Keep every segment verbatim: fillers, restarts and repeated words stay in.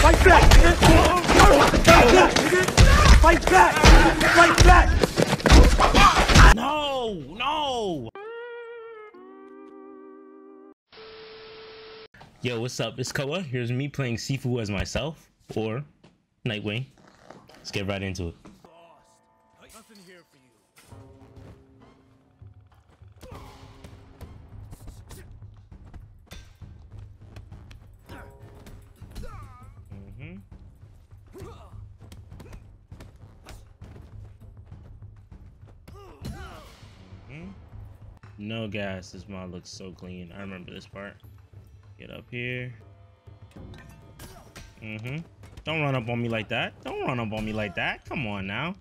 Fight back, nigga! Fight back, nigga! Fight back! Fight back! No, no! Yo, what's up? It's Koa. Here's me playing Sifu as myself, or Nightwing. Let's get right into it. Nothing here for you. Mm-hmm. Mm-hmm. No gas. This mod looks so clean. I remember this part. Get up here. Mm-hmm. Don't run up on me like that. Don't run up on me like that. Come on now.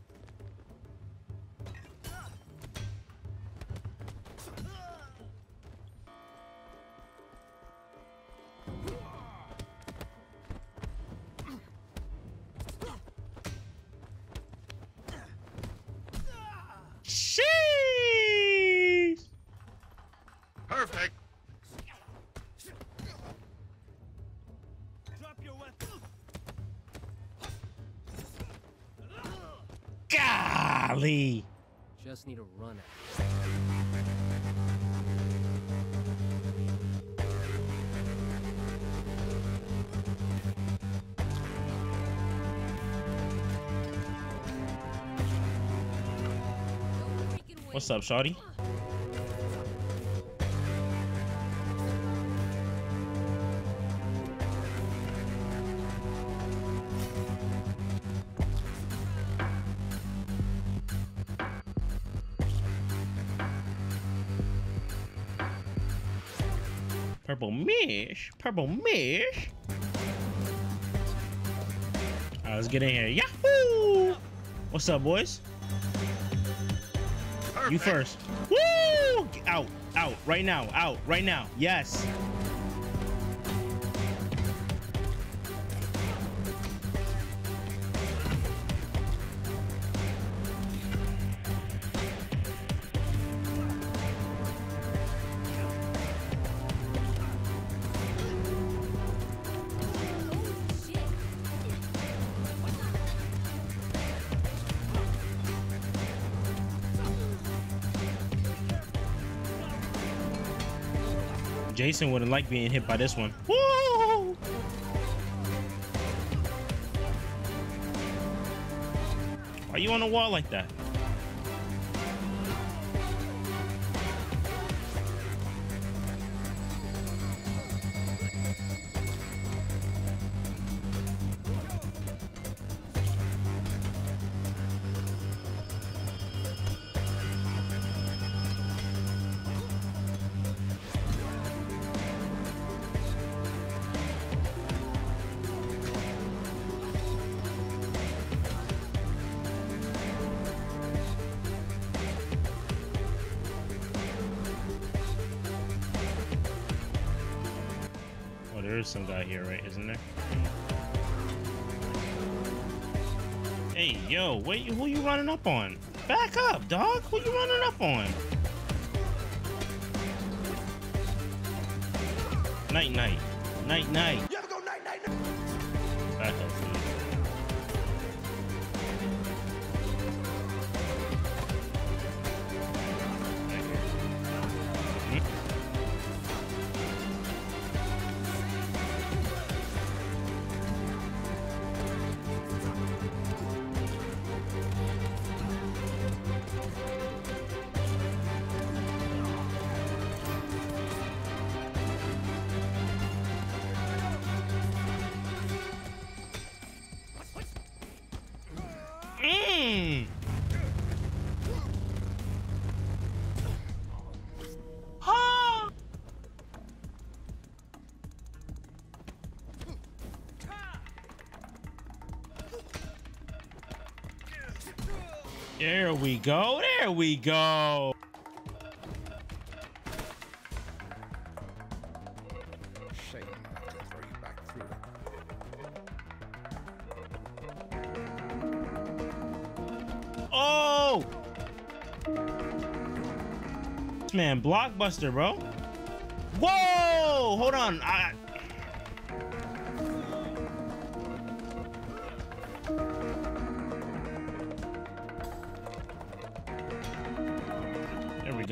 Sheesh. Perfect. Drop your weapon. Golly. Just need to run it. What's up, shawty? Purple Mish, Purple Mish. All right, let's get in here. Yahoo! What's up, boys? Perfect. You first. Woo! Out, out, right now, out, right now. Yes. Jason wouldn't like being hit by this one. Woo! Why you on the wall like that? There is some guy here, right? Isn't there? Hey, yo, wait, who you running up on? Back up, dog. Who you running up on? Night, night, night, night. You ever go night, night, night? Back up, please. Right here. Mhm. Mm. Ha! There we go. There we go. Shame not to throw you back through. Oh! This man, blockbuster, bro. Whoa! Hold on. I...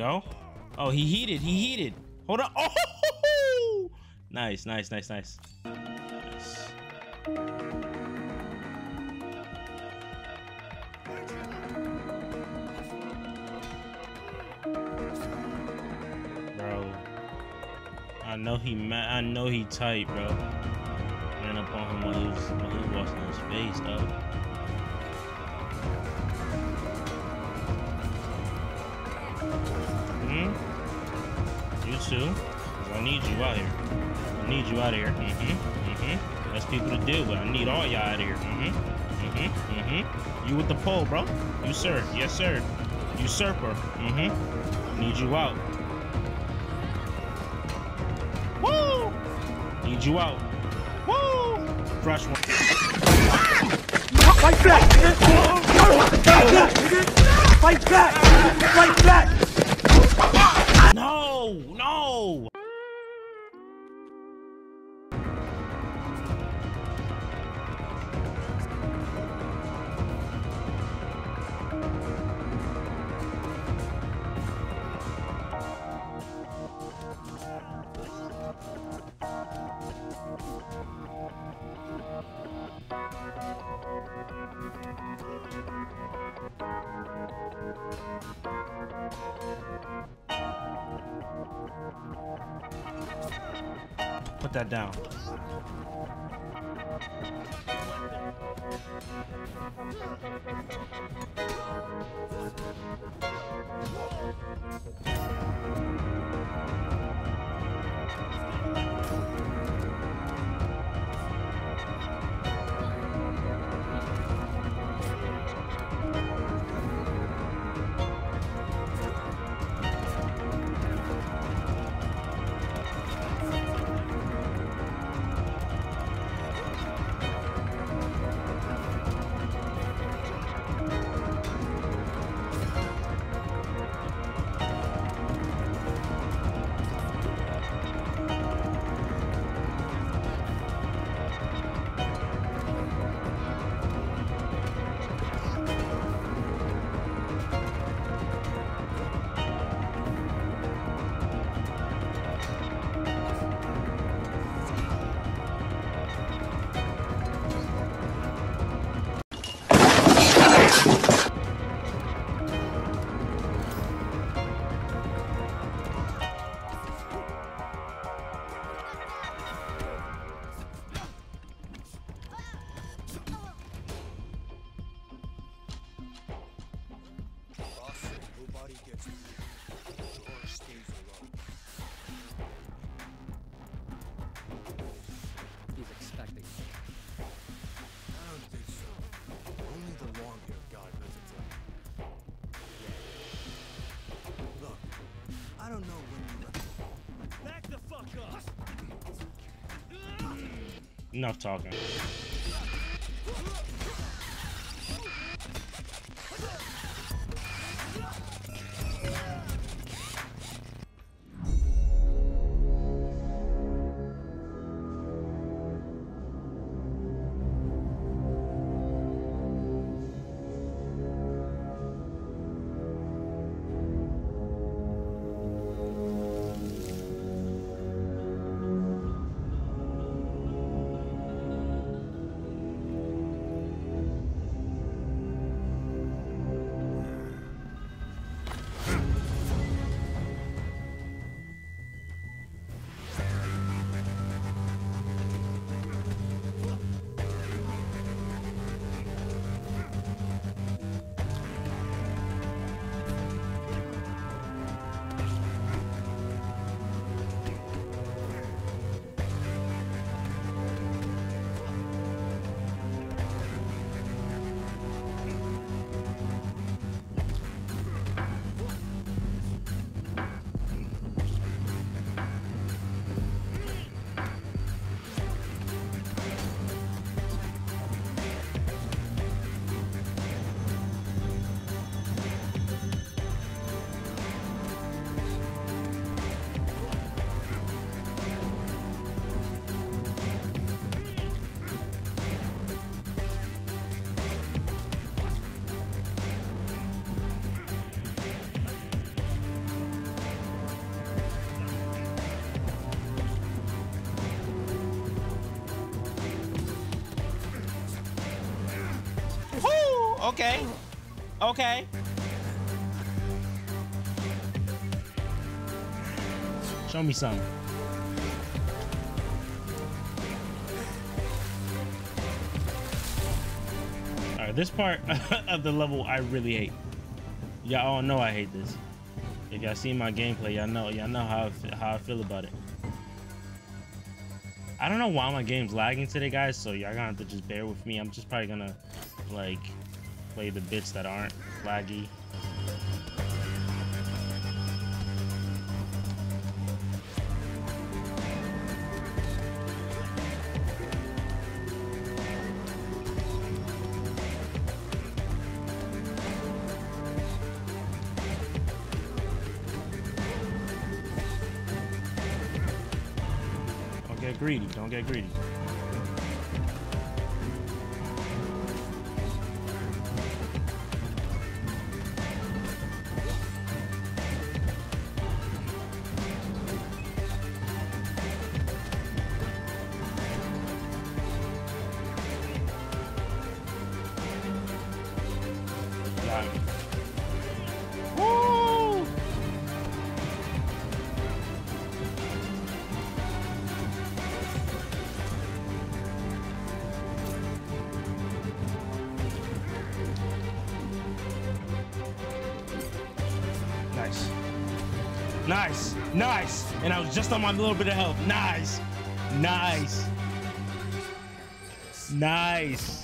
go. Oh, he heated. He heated. Hold on. Oh, nice, nice, nice, nice. Nice. Bro, I know he mad. I know he tight, bro. Ran up on him while he was, while he was washing his face, though. Hmm. You too. 'Cause I need you out here. I need you out of here. Mm-hmm. Mm-hmm. That's people to deal with. I need all y'all out of here. Mm-hmm. Mm-hmm. Mm-hmm. You with the pole, bro. You sir. Yes, sir. Usurper. Mm-hmm. Need you out. Woo! Need you out. Woo! Fresh one. Fight back! Fight back! Fight back! No! No! Put that down. He's expecting me. I don't think so. Only the long-haired guy visits him. Look, I don't know when you left. Back the fuck up! Enough talking. Okay. Okay. Show me some. Alright, this part of the level I really hate. Y'all all know I hate this. If y'all see my gameplay, y'all know y'all know how I, how I feel about it. I don't know why my game's lagging today, guys, so y'all gonna have to just bear with me. I'm just probably gonna like play the bits that aren't laggy. Don't get greedy, don't get greedy. Got me. Woo! Nice. Nice. Nice. And I was just on my little bit of health. Nice. Nice. Nice.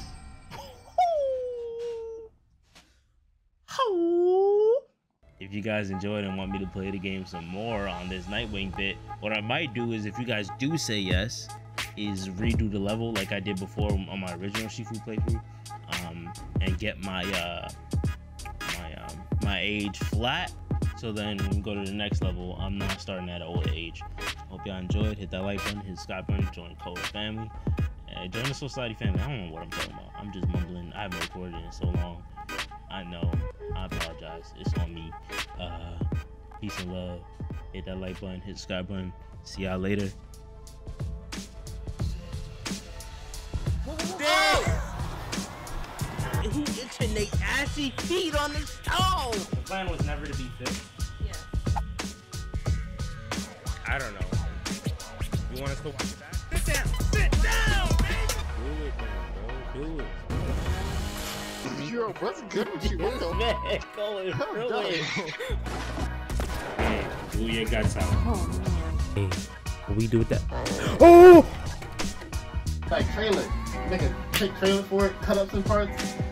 If you guys enjoyed and want me to play the game some more on this Nightwing bit, what I might do is, if you guys do say yes, is redo the level like I did before on my original Shifu playthrough, um, and get my uh, my um, my age flat. So then when we go to the next level, I'm not starting at an old age. Hope y'all enjoyed. Hit that like button, hit the subscribe button, join Code family, and join the Soul Society family. I don't know what I'm talking about. I'm just mumbling. I haven't recorded in so long. I know. I apologize. It's on me. Uh, peace and love. Hit that like button, hit the subscribe button. See y'all later. He itching they assy feet on the stove. The plan was never to be fixed. Yeah. I don't know. You want us to watch it back? Sit down. Sit down, baby. Do it, man, bro. Do it. Yo, what's good with you? What the Man, going Calm through down. it. Hey, do your guts out. Oh man. Hey, what we do with that? Oh! Like trailer. Make a take trailer for it, cut up some parts,